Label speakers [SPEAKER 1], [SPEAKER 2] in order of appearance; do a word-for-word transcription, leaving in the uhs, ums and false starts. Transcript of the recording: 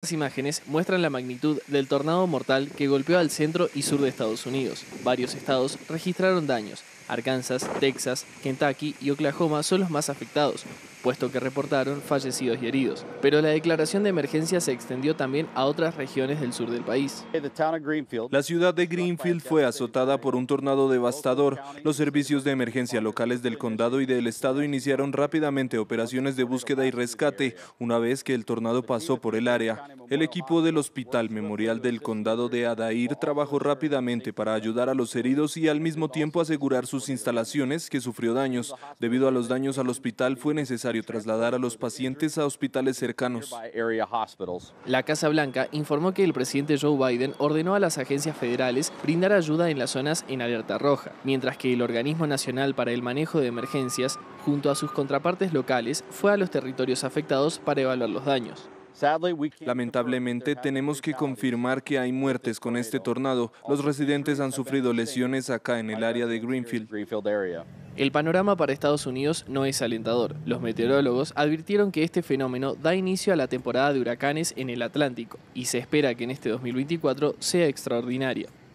[SPEAKER 1] Las imágenes muestran la magnitud del tornado mortal que golpeó al centro y sur de Estados Unidos. Varios estados registraron daños. Arkansas, Texas, Kentucky y Oklahoma son los más afectados, puesto que reportaron fallecidos y heridos. Pero la declaración de emergencia se extendió también a otras regiones del sur del país.
[SPEAKER 2] La ciudad de Greenfield fue azotada por un tornado devastador. Los servicios de emergencia locales del condado y del estado iniciaron rápidamente operaciones de búsqueda y rescate una vez que el tornado pasó por el área. El equipo del Hospital Memorial del Condado de Adair trabajó rápidamente para ayudar a los heridos y al mismo tiempo asegurar sus instalaciones, que sufrió daños. Debido a los daños al hospital, fue necesario trasladar a los pacientes a hospitales cercanos.
[SPEAKER 1] La Casa Blanca informó que el presidente Joe Biden ordenó a las agencias federales brindar ayuda en las zonas en alerta roja, mientras que el Organismo Nacional para el Manejo de Emergencias, junto a sus contrapartes locales, fue a los territorios afectados para evaluar los daños.
[SPEAKER 2] Lamentablemente, tenemos que confirmar que hay muertes con este tornado. Los residentes han sufrido lesiones acá en el área de Greenfield.
[SPEAKER 1] El panorama para Estados Unidos no es alentador. Los meteorólogos advirtieron que este fenómeno da inicio a la temporada de huracanes en el Atlántico y se espera que en este dos mil veinticuatro sea extraordinaria.